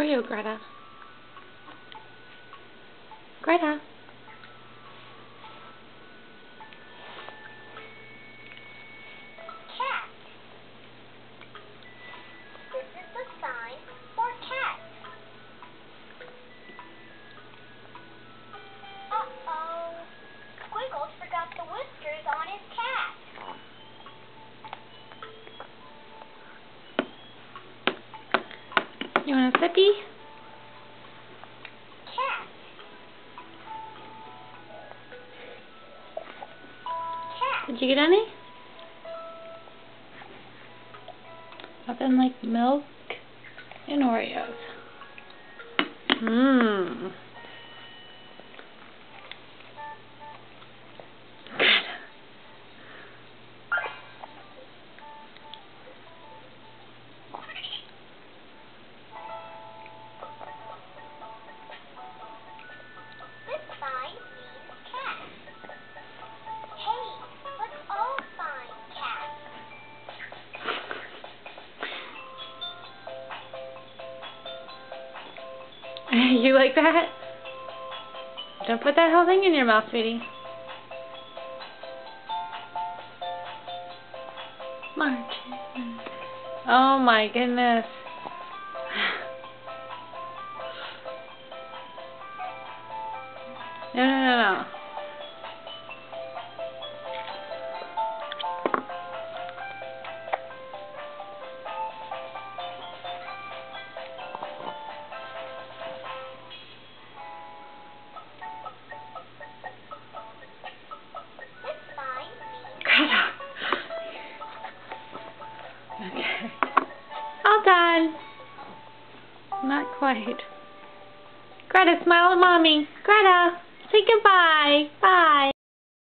Oreo, Greta. Greta. Cat. This is the sign for cat. Uh-oh. Squiggles forgot the whiskers on his cat. You want a sippy? Cat. Cat. Did you get any? Nothing like milk and Oreos. Mmm. This sign means cat. Hey, let's all find cat. You like that? Don't put that whole thing in your mouth, sweetie. March. Oh my goodness. No. This sign means Greta. Okay. All done. Not quite. Greta, smile at mommy. Greta, say goodbye. Bye.